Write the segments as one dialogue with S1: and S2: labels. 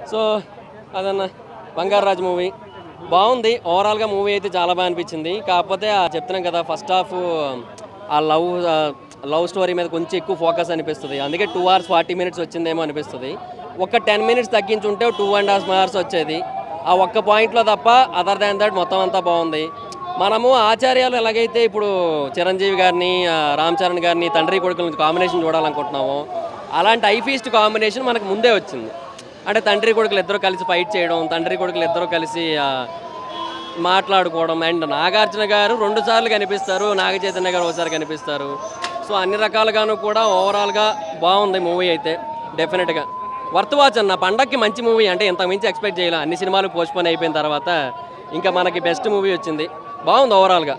S1: So అదన్న Bangarraju movie బాగుంది. ఓవరాల్గా movie అయితే చాలా బాగా అనిపించింది. కాకపోతే చెప్తున్నాం కదా, ఫస్ట్ హాఫ్ ఆ లవ్ స్టోరీ మీద కొంచెం ఎక్కువ ఫోకస్ అనిపిస్తుంది. అందుకే 2 hours 40 minutes వచ్చిందేమో అనిపిస్తుంది. ఒక 10 minutes తగ్గించుంటే 2.5 hours వచ్చేది. ఆ ఒక్క పాయింట్లో తప్ప అదర్ దాన్ దట్ మొత్తం అంతా బాగుంది. మనము ఆచార్యాలు ఎలాగైతే ఇప్పుడు చిరంజీవి గారిని, రామ్ చరణ్ గారిని తండ్రి కొడుకుల కాంబినేషన్ చూడాలనుకుంటున్నామో, అలాంటి ఐఫీస్ట్ కాంబినేషన్ మనకు ముందే వచ్చింది. అంటే తండ్రి కొడుకులు ఇద్దరు కలిసి ఫైట్ చేయడం, తండ్రి కొడుకులు ఇద్దరు కలిసి మాట్లాడుకోవడం. అండ్ నాగార్జున గారు 2 సార్లు కనిపిస్తారు, నాగ చైతన్య గారు ఒకసారి కనిపిస్తారు. సో అన్ని రకాలుగాను కూడా ఓవరాల్గా బాగుంది మూవీ అయితే. డెఫినెట్గా వర్త్ వాచ్ అన్న. పండక్కి మంచి మూవీ, అంటే ఇంతకు మించి ఎక్స్పెక్ట్ చేయాలి. అన్ని సినిమాలు పోస్ట్పోన్ అయిపోయిన తర్వాత ఇంకా మనకి బెస్ట్ మూవీ వచ్చింది. బాగుంది ఓవరాల్గా.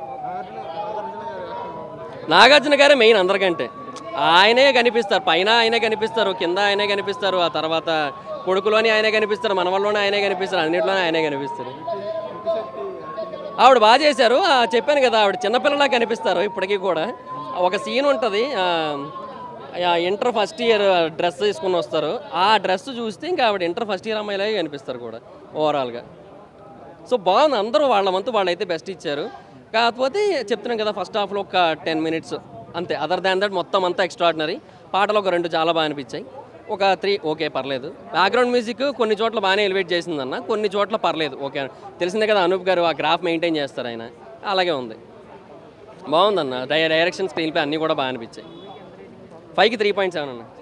S1: నాగార్జున గారే మెయిన్ అందరికంటే. ఆయనే కనిపిస్తారు, పైన ఆయనే కనిపిస్తారు, కింద ఆయనే కనిపిస్తారు, ఆ తర్వాత కొడుకులోని ఆయనే కనిపిస్తారు, మనవల్లోనే ఆయనే కనిపిస్తారు, అన్నింటిలోనే ఆయనే కనిపిస్తారు. ఆవిడ బాగా చేశారు. చెప్పాను కదా, ఆవిడ చిన్నపిల్లలా కనిపిస్తారు ఇప్పటికీ కూడా. ఒక సీన్ ఉంటుంది, ఇంటర్ ఫస్ట్ ఇయర్ డ్రెస్ తీసుకుని వస్తారు. ఆ డ్రెస్ చూస్తే ఇంకా ఆవిడ ఇంటర్ ఫస్ట్ ఇయర్ అమ్మాయిలాగే కనిపిస్తారు కూడా ఓవరాల్గా. సో బాగుంది. అందరూ వాళ్ళ వంతు వాళ్ళైతే బెస్ట్ ఇచ్చారు. కాకపోతే చెప్తున్నాం కదా, ఫస్ట్ హాఫ్లో ఒక 10 minutes అంతే. అదర్ దాన్ దట్ మొత్తం అంతా ఎక్స్ట్రాడినరీ. పాటలు ఒక 2 చాలా బాగా అనిపించాయి. ఒక 3 ఓకే, పర్లేదు. బ్యాక్గ్రౌండ్ మ్యూజిక్ కొన్ని చోట్ల బాగానే ఎలివేట్ చేసిందన్న, కొన్ని చోట్ల పర్లేదు, ఓకే. తెలిసిందే కదా, అనూప్ గారు ఆ గ్రాఫ్ మెయింటైన్ చేస్తారు ఆయన, అలాగే ఉంది. బాగుందన్న. డైరెక్షన్, స్క్రీన్ ప్లే అన్నీ కూడా బాగా అనిపించాయి. 5కి 3.7 అన్న.